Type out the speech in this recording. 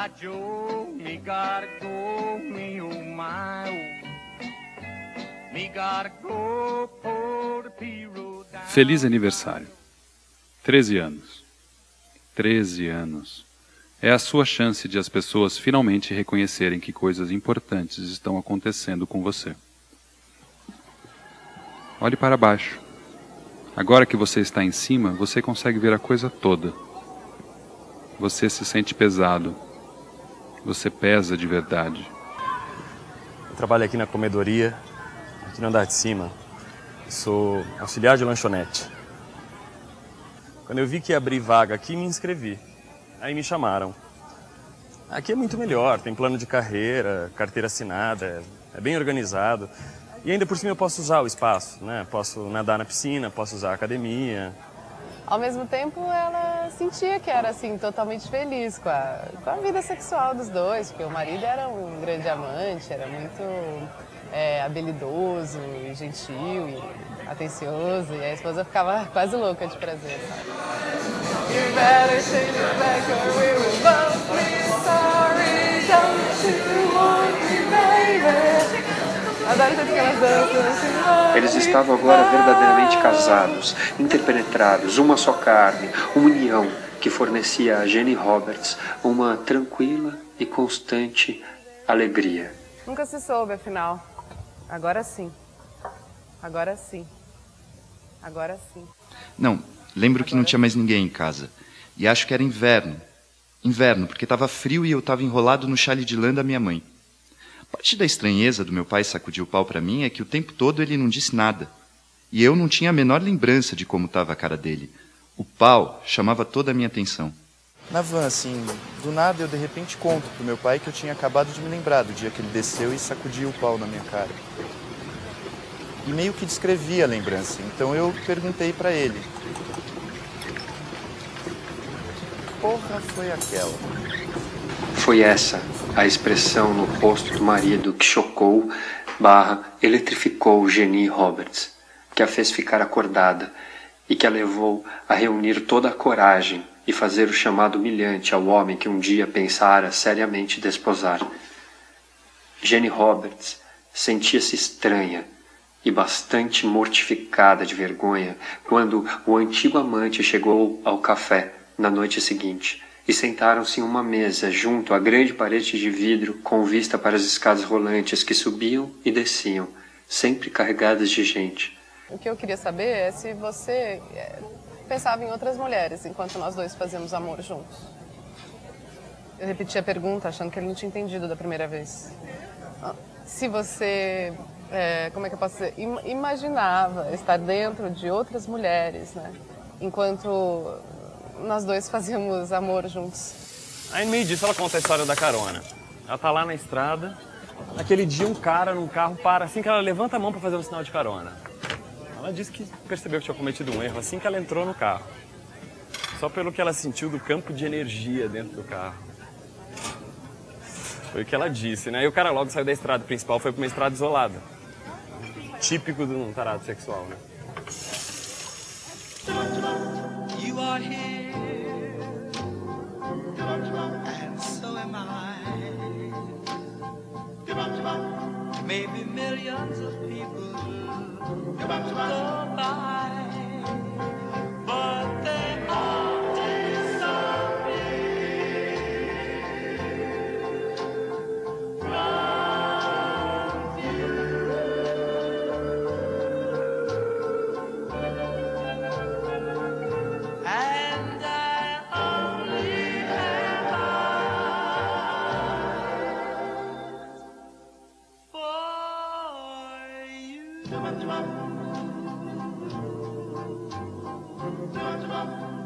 Joe, me gotta go, me oh my oh. Me gotta go for the P-Road down. Feliz aniversário. 13 anos. 13 anos. É a sua chance de as pessoas finalmente reconhecerem que coisas importantes estão acontecendo com você. Olhe para baixo. Agora que você está em cima, você consegue ver a coisa toda. Você se sente pesado. Você pesa de verdade. Eu trabalho aqui na comedoria, aqui no andar de cima. Eu sou auxiliar de lanchonete. Quando eu vi que ia abrir vaga aqui, me inscrevi. Aí me chamaram. Aqui é muito melhor, tem plano de carreira, carteira assinada, é bem organizado. E ainda por cima eu posso usar o espaço, né? Posso nadar na piscina, posso usar a academia. Ao mesmo tempo, ela sentia que era assim, totalmente feliz com a vida sexual dos dois, porque o marido era um grande amante, era muito habilidoso, e gentil e atencioso, e a esposa ficava quase louca de prazer, sabe? You better take it back or we will both be sorry, don't you want me, baby? Adoro tanto que elas dançam. Eles estavam agora verdadeiramente casados, interpenetrados, uma só carne, uma união que fornecia a Jenny Roberts uma tranquila e constante alegria. Nunca se soube, afinal. Agora sim. Agora sim. Agora sim. Não, lembro que não tinha mais ninguém em casa. E acho que era inverno. Inverno, porque estava frio e eu estava enrolado no chale de lã da minha mãe. Parte da estranheza do meu pai sacudir o pau para mim é que o tempo todo ele não disse nada. E eu não tinha a menor lembrança de como estava a cara dele. O pau chamava toda a minha atenção. Na van, assim, do nada eu de repente conto pro meu pai que eu tinha acabado de me lembrar do dia que ele desceu e sacudiu o pau na minha cara. E meio que descrevi a lembrança, então eu perguntei para ele. Que porra foi aquela? Foi essa a expressão no rosto do marido que chocou / eletrificou Jenny Roberts, que a fez ficar acordada e que a levou a reunir toda a coragem e fazer o chamado humilhante ao homem que um dia pensara seriamente desposar. Jenny Roberts sentia-se estranha e bastante mortificada de vergonha quando o antigo amante chegou ao café na noite seguinte e sentaram-se em uma mesa junto à grande parede de vidro com vista para as escadas rolantes que subiam e desciam, sempre carregadas de gente. O que eu queria saber é se você pensava em outras mulheres enquanto nós dois fazíamos amor juntos. Eu repeti a pergunta achando que ele não tinha entendido da primeira vez. Se você, como é que eu posso dizer, imaginava estar dentro de outras mulheres, né? Enquanto nós dois fazíamos amor juntos. Aí no meio disso ela conta a história da carona. Ela tá lá na estrada, naquele dia um cara num carro para assim que ela levanta a mão para fazer um sinal de carona. Ela disse que percebeu que tinha cometido um erro assim que ela entrou no carro. Só pelo que ela sentiu do campo de energia dentro do carro. Foi o que ela disse, né? E o cara logo saiu da estrada principal, foi para uma estrada isolada. Típico de um tarado sexual, né? You are here, and so am I. Maybe millions of people go by, but they all disappear. And I only have eyes for you.